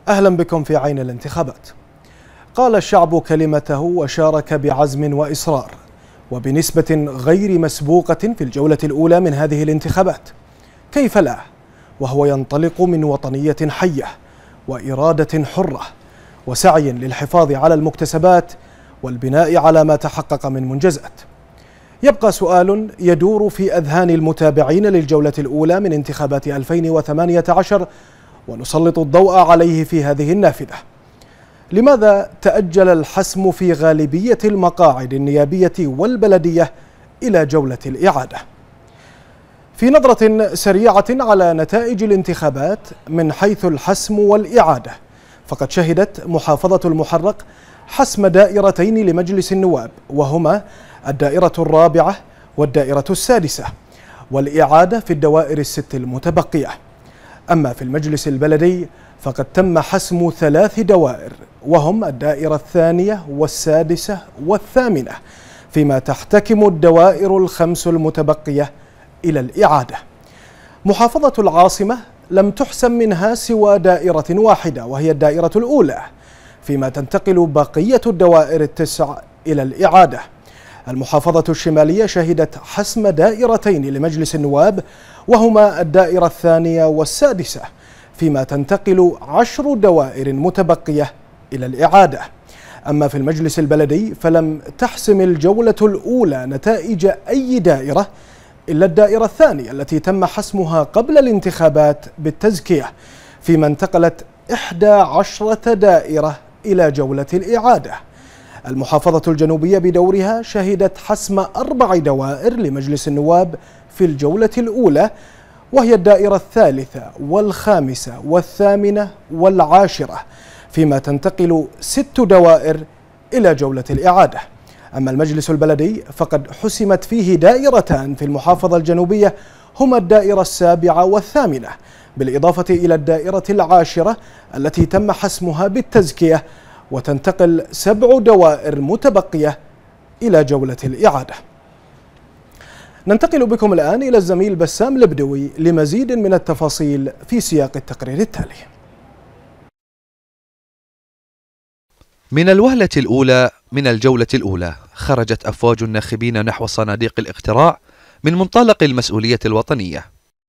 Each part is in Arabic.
أهلا بكم في عين الانتخابات. قال الشعب كلمته وشارك بعزم وإصرار وبنسبة غير مسبوقة في الجولة الأولى من هذه الانتخابات. كيف لا وهو ينطلق من وطنية حية وإرادة حرة وسعي للحفاظ على المكتسبات والبناء على ما تحقق من منجزات. يبقى سؤال يدور في أذهان المتابعين للجولة الأولى من انتخابات 2018 ونسلط الضوء عليه في هذه النافذة: لماذا تأجل الحسم في غالبية المقاعد النيابية والبلدية إلى جولة الإعادة؟ في نظرة سريعة على نتائج الانتخابات من حيث الحسم والإعادة، فقد شهدت محافظة المحرق حسم دائرتين لمجلس النواب، وهما الدائرة الرابعة والدائرة السادسة، والإعادة في الدوائر الست المتبقية. أما في المجلس البلدي فقد تم حسم 3 دوائر، وهم الدائرة الثانية والسادسة والثامنة، فيما تحتكم الدوائر ال5 المتبقية إلى الإعادة. محافظة العاصمة لم تحسم منها سوى دائرة واحدة، وهي الدائرة الأولى، فيما تنتقل بقية الدوائر ال9 إلى الإعادة. المحافظة الشمالية شهدت حسم دائرتين لمجلس النواب، وهما الدائرة الثانية والسادسة، فيما تنتقل 10 دوائر متبقية إلى الإعادة. أما في المجلس البلدي فلم تحسم الجولة الأولى نتائج أي دائرة إلا الدائرة الثانية التي تم حسمها قبل الانتخابات بالتزكية، فيما انتقلت 11 دائرة إلى جولة الإعادة. المحافظة الجنوبية بدورها شهدت حسم 4 دوائر لمجلس النواب في الجولة الأولى، وهي الدائرة الثالثة والخامسة والثامنة والعاشرة، فيما تنتقل 6 دوائر إلى جولة الإعادة. أما المجلس البلدي فقد حسمت فيه دائرتان في المحافظة الجنوبية، هما الدائرة السابعة والثامنة، بالإضافة إلى الدائرة العاشرة التي تم حسمها بالتزكية، وتنتقل 7 دوائر متبقية إلى جولة الإعادة. ننتقل بكم الآن إلى الزميل بسام البدوي لمزيد من التفاصيل في سياق التقرير التالي. من الوهلة الأولى من الجولة الأولى خرجت أفواج الناخبين نحو صناديق الاقتراع من منطلق المسؤولية الوطنية.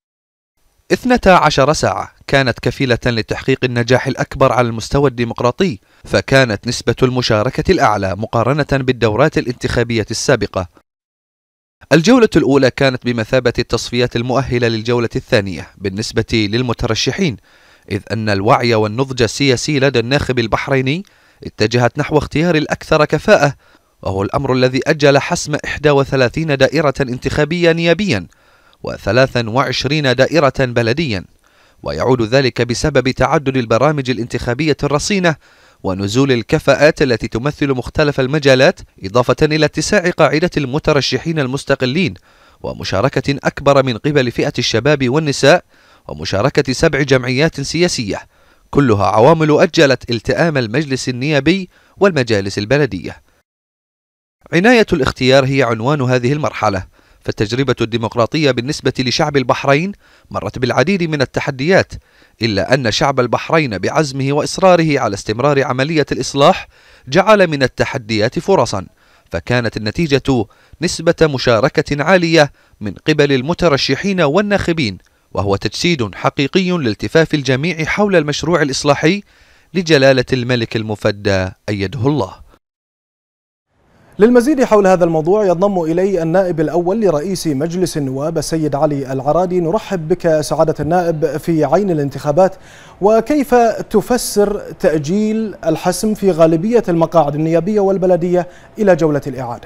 12 ساعة كانت كفيلة لتحقيق النجاح الأكبر على المستوى الديمقراطي، فكانت نسبة المشاركة الأعلى مقارنة بالدورات الانتخابية السابقة. الجولة الأولى كانت بمثابة التصفيات المؤهلة للجولة الثانية بالنسبة للمترشحين، إذ أن الوعي والنضج السياسي لدى الناخب البحريني اتجهت نحو اختيار الأكثر كفاءة، وهو الأمر الذي أجل حسم 31 دائرة انتخابية نيابيا و23 دائرة بلديا، ويعود ذلك بسبب تعدد البرامج الانتخابية الرصينة ونزول الكفاءات التي تمثل مختلف المجالات، إضافة إلى اتساع قاعدة المترشحين المستقلين ومشاركة أكبر من قبل فئة الشباب والنساء، ومشاركة 7 جمعيات سياسية، كلها عوامل أجلت التئام المجلس النيابي والمجالس البلدية. عناية الاختيار هي عنوان هذه المرحلة، فالتجربة الديمقراطية بالنسبة لشعب البحرين مرت بالعديد من التحديات، إلا أن شعب البحرين بعزمه وإصراره على استمرار عملية الإصلاح جعل من التحديات فرصا، فكانت النتيجة نسبة مشاركة عالية من قبل المترشحين والناخبين، وهو تجسيد حقيقي لالتفاف الجميع حول المشروع الإصلاحي لجلالة الملك المفدى أيده الله. للمزيد حول هذا الموضوع ينضم إلي النائب الأول لرئيس مجلس النواب السيد علي العرادي. نرحب بك سعادة النائب في عين الانتخابات، وكيف تفسر تأجيل الحسم في غالبية المقاعد النيابية والبلدية إلى جولة الإعادة؟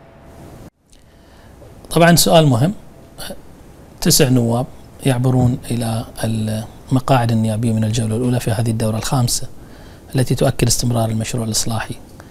طبعا سؤال مهم. 9 نواب يعبرون إلى المقاعد النيابية من الجولة الأولى في هذه الدورة الخامسة التي تؤكد استمرار المشروع الإصلاحي،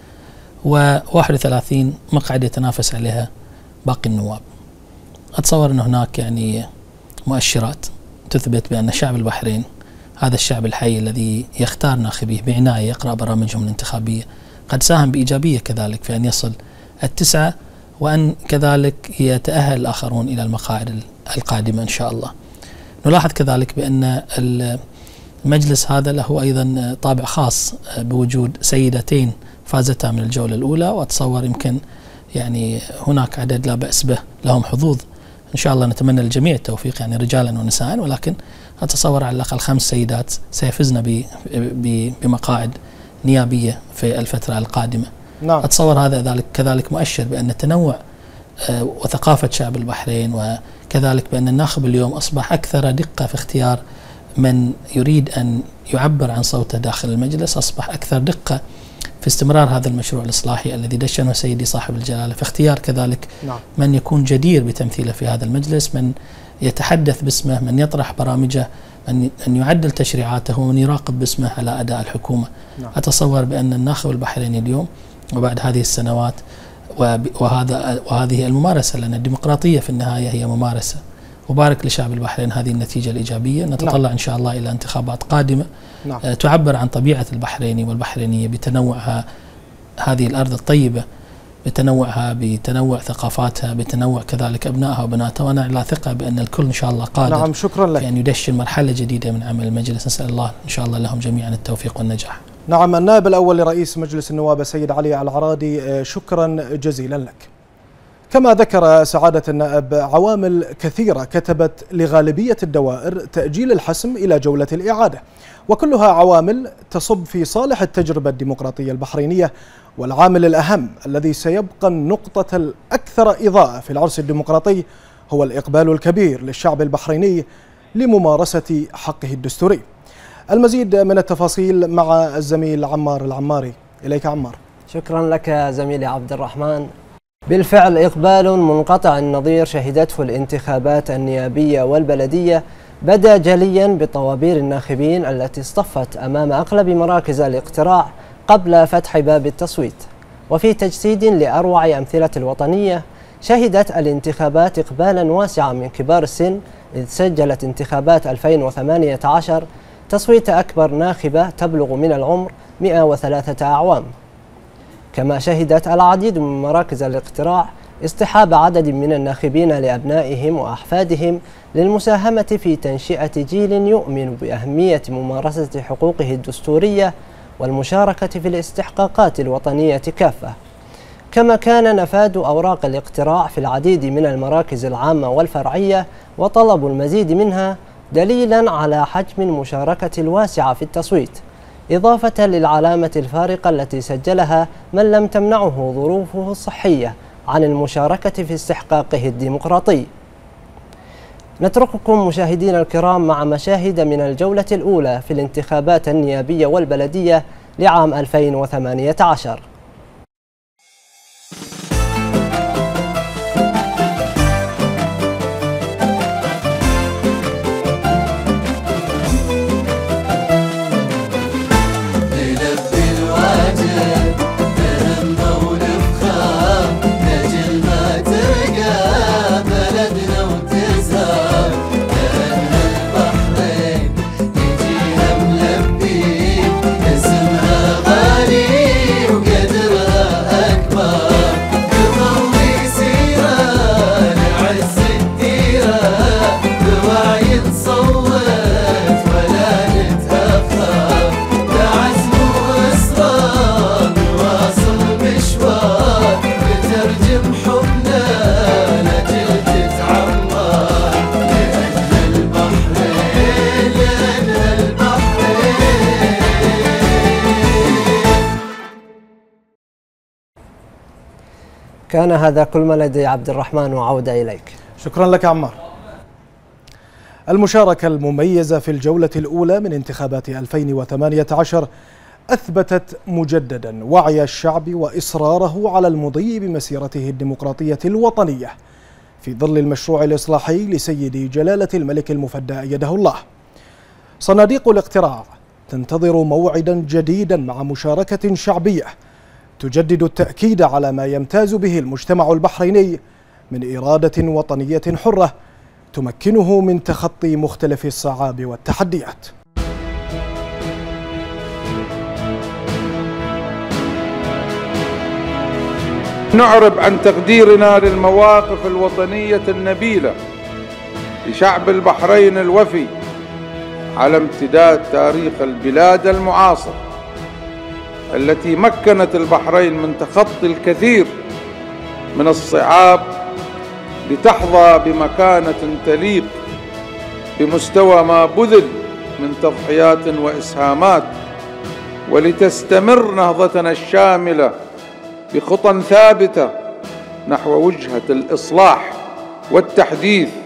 و31 مقعد يتنافس عليها باقي النواب. أتصور أن هناك يعني مؤشرات تثبت بأن شعب البحرين هذا الشعب الحي الذي يختار ناخبيه بعناية، يقرأ برامجهم الانتخابية، قد ساهم بإيجابية كذلك في أن يصل 9، وأن كذلك يتأهل الآخرون إلى المقاعد القادمة إن شاء الله. نلاحظ كذلك بأن المجلس هذا له أيضا طابع خاص بوجود سيدتين فازتا من الجولة الأولى، وأتصور يمكن يعني هناك عدد لا بأس به لهم حظوظ، إن شاء الله نتمنى للجميع التوفيق يعني رجالا ونساء، ولكن أتصور على الأقل 5 سيدات سيفزن بمقاعد نيابية في الفترة القادمة. نعم. أتصور هذا كذلك مؤشر بأن التنوع وثقافة شعب البحرين، وكذلك بأن الناخب اليوم أصبح أكثر دقة في اختيار من يريد أن يعبر عن صوته داخل المجلس، أصبح أكثر دقة في استمرار هذا المشروع الإصلاحي الذي دشنه سيدي صاحب الجلالة، في اختيار كذلك نعم. من يكون جدير بتمثيله في هذا المجلس، من يتحدث باسمه، من يطرح برامجه، أن يعدل تشريعاته، ومن يراقب باسمه على أداء الحكومة. نعم. أتصور بأن الناخب البحريني اليوم وبعد هذه السنوات وهذه الممارسة، لأن الديمقراطية في النهاية هي ممارسة، وبارك لشعب البحرين هذه النتيجة الإيجابية. نتطلع نعم. إن شاء الله إلى انتخابات قادمة نعم. تعبر عن طبيعة البحريني والبحرينية بتنوعها، هذه الأرض الطيبة بتنوعها، بتنوع ثقافاتها، بتنوع كذلك أبنائها وبناتها، وأنا على ثقة بأن الكل إن شاء الله قادر نعم. شكرا لك. يعني يدشن مرحلة جديدة من عمل المجلس، نسأل الله إن شاء الله لهم جميعا التوفيق والنجاح. نعم. النائب الأول لرئيس مجلس النواب السيد علي العرادي، شكرا جزيلا لك. كما ذكر سعادة النائب عوامل كثيرة كتبت لغالبية الدوائر تأجيل الحسم إلى جولة الإعادة، وكلها عوامل تصب في صالح التجربة الديمقراطية البحرينية. والعامل الأهم الذي سيبقى النقطة الأكثر إضاءة في العرس الديمقراطي هو الإقبال الكبير للشعب البحريني لممارسة حقه الدستوري. المزيد من التفاصيل مع الزميل عمار العماري. إليك عمار. شكرا لك زميلي عبد الرحمن. بالفعل إقبال منقطع النظير شهدته الانتخابات النيابية والبلدية بدا جليا بطوابير الناخبين التي اصطفت أمام أغلب مراكز الاقتراع قبل فتح باب التصويت. وفي تجسيد لأروع أمثلة الوطنية، شهدت الانتخابات إقبالا واسعا من كبار السن، إذ سجلت انتخابات 2018 تصويت أكبر ناخبة تبلغ من العمر 103 أعوام. كما شهدت العديد من مراكز الاقتراع اصطحاب عدد من الناخبين لأبنائهم وأحفادهم للمساهمة في تنشئة جيل يؤمن بأهمية ممارسة حقوقه الدستورية والمشاركة في الاستحقاقات الوطنية كافة. كما كان نفاذ أوراق الاقتراع في العديد من المراكز العامة والفرعية وطلب المزيد منها دليلا على حجم المشاركة الواسعة في التصويت، إضافة للعلامة الفارقة التي سجلها من لم تمنعه ظروفه الصحية عن المشاركة في استحقاقه الديمقراطي. نترككم مشاهدينا الكرام مع مشاهد من الجولة الأولى في الانتخابات النيابية والبلدية لعام 2018. كان هذا كل ما لدي عبد الرحمن، وعودة إليك. شكرا لك عمار. المشاركة المميزة في الجولة الأولى من انتخابات 2018 أثبتت مجددا وعي الشعب وإصراره على المضي بمسيرته الديمقراطية الوطنية في ظل المشروع الإصلاحي لسيدي جلالة الملك المفدى أيده الله. صناديق الاقتراع تنتظر موعدا جديدا مع مشاركة شعبية تجدد التأكيد على ما يمتاز به المجتمع البحريني من إرادة وطنية حرة تمكنه من تخطي مختلف الصعاب والتحديات. نعرب عن تقديرنا للمواقف الوطنية النبيلة لشعب البحرين الوفي على امتداد تاريخ البلاد المعاصر التي مكنت البحرين من تخطي الكثير من الصعاب لتحظى بمكانة تليق بمستوى ما بذل من تضحيات وإسهامات، ولتستمر نهضتنا الشاملة بخطى ثابتة نحو وجهة الإصلاح والتحديث